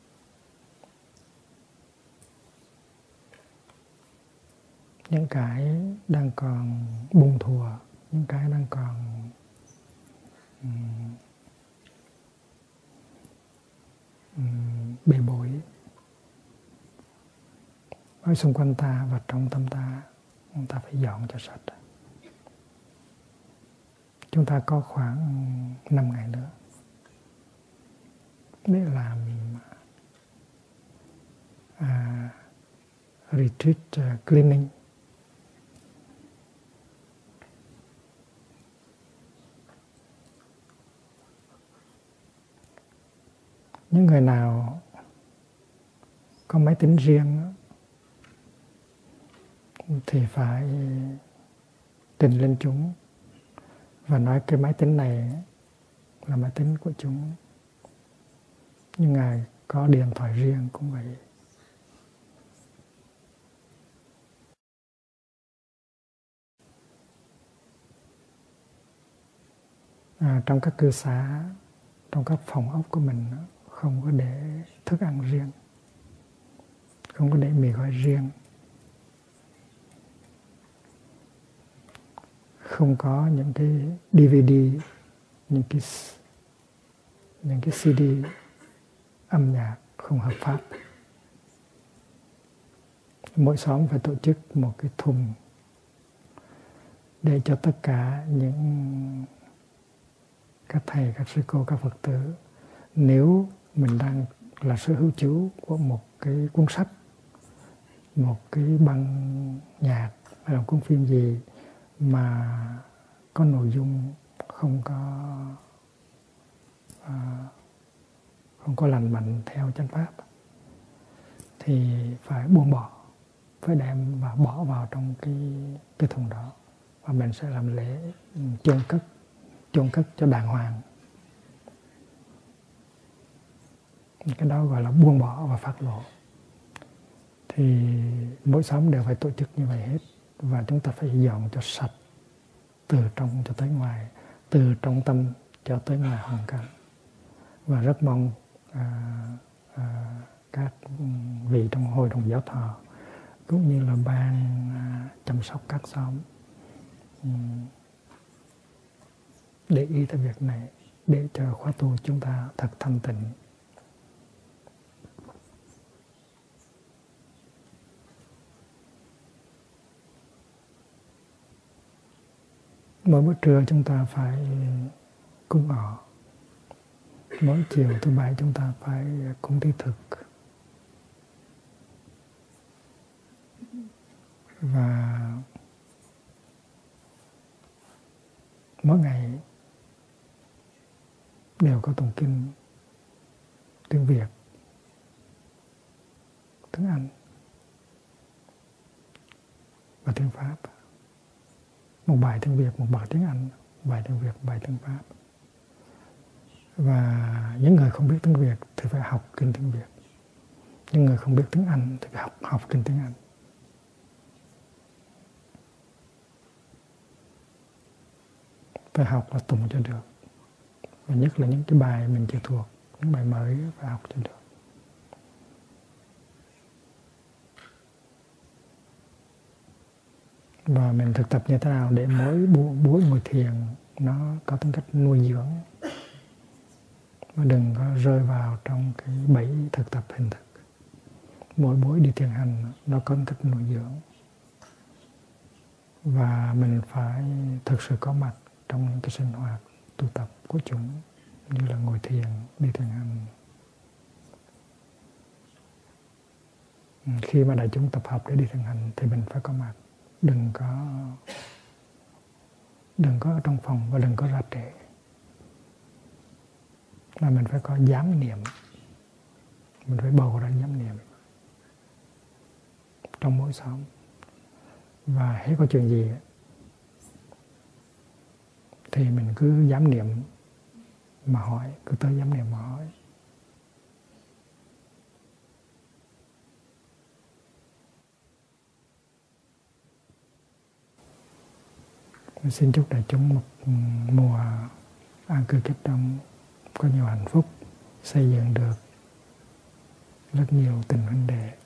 Những cái đang còn bung thùa, những cái đang còn bề bối ở xung quanh ta và trong tâm ta, chúng ta phải dọn cho sạch. Chúng ta có khoảng 5 ngày nữa để làm retreat cleaning. Những người nào có máy tính riêng thì phải trình lên chúng và nói cái máy tính này là máy tính của chúng. Nhưng Ngài có điện thoại riêng cũng vậy. Trong các cư xá, trong các phòng ốc của mình không có để thức ăn riêng, không có để mì gói riêng, không có những cái DVD, những cái CD âm nhạc không hợp pháp. Mỗi xóm phải tổ chức một cái thùng để cho tất cả những các thầy, các sư cô, các Phật tử, nếu mình đang là sở hữu chủ của một cái cuốn sách, một cái băng nhạc hay là cuốn phim gì mà có nội dung không có lành mạnh theo chánh pháp thì phải buông bỏ, phải đem và bỏ vào trong cái thùng đó, và mình sẽ làm lễ chôn cất cho đàng hoàng. Cái đó gọi là buông bỏ và phát lộ. Thì mỗi xóm đều phải tổ chức như vậy hết, và chúng ta phải dọn cho sạch từ trong cho tới ngoài, từ trong tâm cho tới ngoài hoàn cảnh. Và rất mong các vị trong hội đồng giáo thọ cũng như là ban chăm sóc các xóm để ý tới việc này, để cho khóa tu chúng ta thật thanh tịnh. Mỗi bữa trưa chúng ta phải cúng ngọ. Mỗi chiều thứ bảy chúng ta phải cúng thí thực. Và mỗi ngày đều có tụng kinh tiếng Việt tiếng Anh và tiếng Pháp. Một bài tiếng Việt, một bài tiếng Anh, bài tiếng Việt, bài tiếng Pháp. Và những người không biết tiếng Việt thì phải học kinh tiếng Việt. Những người không biết tiếng Anh thì phải học kinh tiếng Anh. Phải học là tụng cho được. Và nhất là những cái bài mình chưa thuộc, những bài mới phải học cho được. Và mình thực tập như thế nào để mỗi buổi ngồi thiền nó có tính cách nuôi dưỡng. Và đừng có rơi vào trong cái bẫy thực tập hình thức. Mỗi buổi đi thiền hành nó có tính cách nuôi dưỡng. Và mình phải thực sự có mặt trong những cái sinh hoạt tu tập của chúng, như là ngồi thiền, đi thiền hành. Khi mà đại chúng tập hợp để đi thiền hành thì mình phải có mặt. Đừng có ở trong phòng và đừng có ra trễ. Là mình phải có giám niệm. Mình phải bầu ra giám niệm trong mỗi xóm. Và hết có chuyện gì thì mình cứ giám niệm mà hỏi, cứ tới giám niệm mà hỏi. Mình xin chúc đại chúng một mùa an cư kiếp đông có nhiều hạnh phúc, xây dựng được rất nhiều tình huynh đệ.